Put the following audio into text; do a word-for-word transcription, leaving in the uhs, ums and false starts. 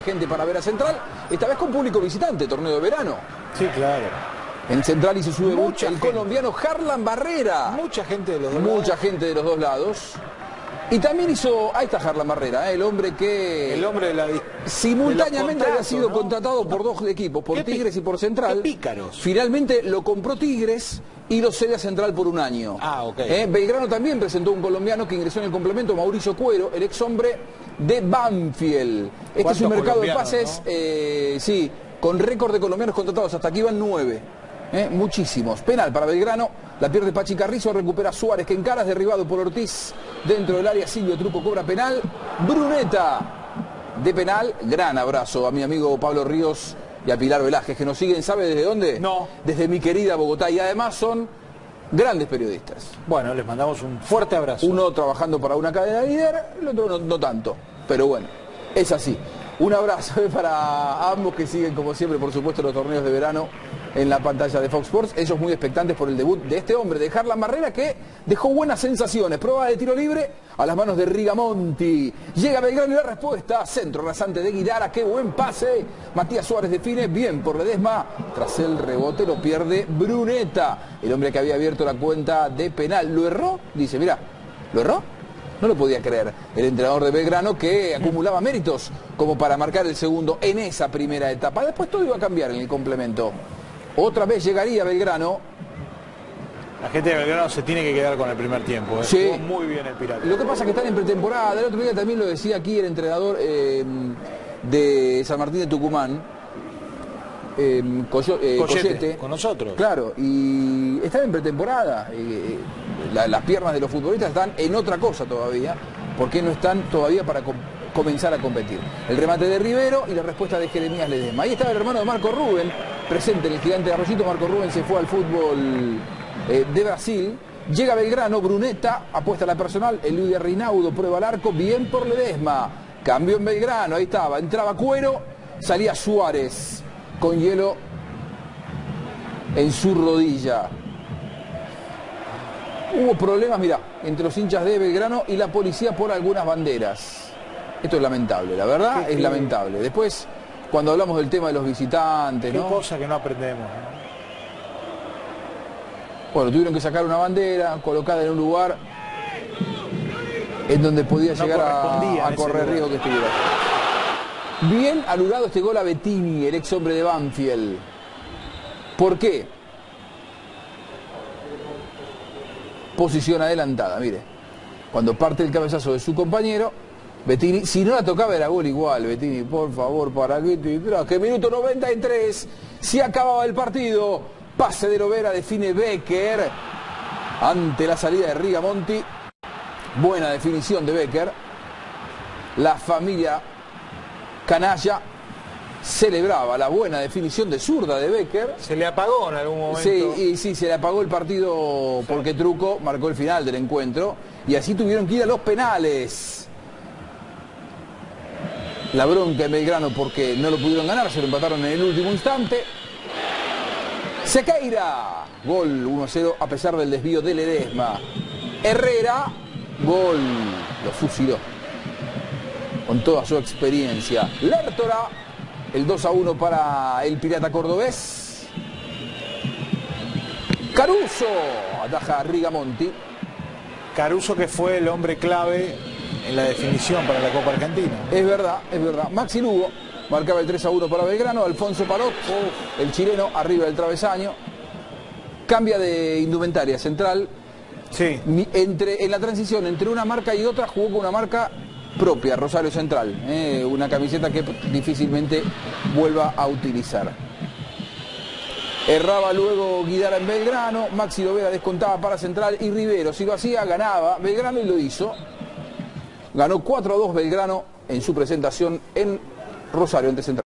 gente para ver a Central, esta vez con público visitante, torneo de verano. Sí, claro. En Central hizo su debut Mucha el gente. colombiano Harlan Barrera. Mucha gente de los dos Mucha lados. gente de los dos lados. Y también hizo, ahí está Harlan Barrera, ¿eh? el hombre que El hombre de la... simultáneamente de había los sido contratos, contratado por dos equipos, por Qué pi- Tigres y por Central. qué pícaros. Finalmente lo compró Tigres y lo cede a Central por un año. Ah, ok. ¿Eh? Belgrano también presentó un colombiano que ingresó en el complemento, Mauricio Cuero, el ex hombre de Banfield. Este es ¿Cuántos un mercado de colombianos, pases, no? eh, sí, con récord de colombianos contratados, hasta aquí van nueve. ¿Eh? Muchísimos. Penal para Belgrano, la pierde Pachi Carrizo, recupera Suárez, que encara, es derribado por Ortiz dentro del área. Silvio Truco cobra penal. Bruneta de penal. Gran abrazo a mi amigo Pablo Ríos y a Pilar Velázquez, que nos siguen, ¿sabe desde dónde? No. Desde mi querida Bogotá, y además son grandes periodistas. Bueno, les mandamos un fuerte abrazo. Uno trabajando para una cadena líder, el otro no, no tanto, pero bueno, es así. Un abrazo para ambos que siguen, como siempre, por supuesto, los torneos de verano en la pantalla de Fox Sports. Ellos muy expectantes por el debut de este hombre, de Harlan Barrera, que dejó buenas sensaciones. Prueba de tiro libre a las manos de Rigamonti. Llega Belgrano y la respuesta. Centro rasante de Guidara. Qué buen pase. Matías Suárez define bien por Ledesma. Tras el rebote lo pierde Bruneta, el hombre que había abierto la cuenta de penal. ¿Lo erró? Dice, mira, ¿lo erró? No lo podía creer el entrenador de Belgrano, que acumulaba méritos como para marcar el segundo en esa primera etapa. Después todo iba a cambiar en el complemento. Otra vez llegaría Belgrano. La gente de Belgrano se tiene que quedar con el primer tiempo. ¿eh? Sí. Jugó muy bien el Pirata. Lo que pasa es que están en pretemporada. El otro día también lo decía aquí el entrenador eh, de San Martín de Tucumán, eh, Coyo- eh, Collete, Collete. con nosotros. Claro, y están en pretemporada. Eh, la- las piernas de los futbolistas están en otra cosa todavía, porque no están todavía para com- comenzar a competir. El remate de Rivero y la respuesta de Jeremías Ledesma. Ahí estaba el hermano de Marco Rubén, presente en el Gigante de Arroyito. Marco Rubén se fue al fútbol eh, de Brasil. Llega Belgrano, Bruneta, apuesta a la personal, Eludia Rinaudo, prueba el arco, bien por Ledesma. Cambio en Belgrano, ahí estaba, entraba Cuero, salía Suárez con hielo en su rodilla. Hubo problemas, mirá, entre los hinchas de Belgrano y la policía por algunas banderas. Esto es lamentable, la verdad Qué- es qué- lamentable. Después, cuando hablamos del tema de los visitantes, Qué ¿no? cosa que no aprendemos. ¿no? Bueno, tuvieron que sacar una bandera colocada en un lugar en donde podía No llegar correspondía a, en a ese correr lugar. riesgo que estuviera. Bien anulado este gol a Bettini, el ex hombre de Banfield. ¿Por qué? Posición adelantada, mire. Cuando parte el cabezazo de su compañero, Bettini, si no la tocaba era gol igual. Bettini, por favor, ¿para qué te traje? Minuto noventa y tres, se acababa el partido. Pase de Lovera, define Becker ante la salida de Rigamonti. Buena definición de Becker. La familia canalla celebraba la buena definición de zurda de Becker. Se le apagó en algún momento. Sí, y sí, se le apagó el partido porque Truco marcó el final del encuentro y así tuvieron que ir a los penales. La bronca en Belgrano porque no lo pudieron ganar, se lo empataron en el último instante. Sequeira, gol uno a cero a pesar del desvío de Ledesma. Herrera, gol, lo fusiló con toda su experiencia. Lertora, el dos a uno para el Pirata cordobés. Caruso ataja a Rigamonti. Caruso, que fue el hombre clave en la definición para la Copa Argentina. Es verdad, es verdad. Maxi Lugo marcaba el tres a uno para Belgrano. Alfonso Parot, el chileno, arriba del travesaño. Cambia de indumentaria Central. Sí. Mi- Entre, en la transición entre una marca y otra jugó con una marca propia, Rosario Central. eh, una camiseta que difícilmente vuelva a utilizar. Erraba luego Guidara en Belgrano. Maxi Lovera descontaba para Central y Rivero, si lo hacía, ganaba Belgrano y lo hizo. Ganó cuatro a dos Belgrano en su presentación en Rosario ante Central.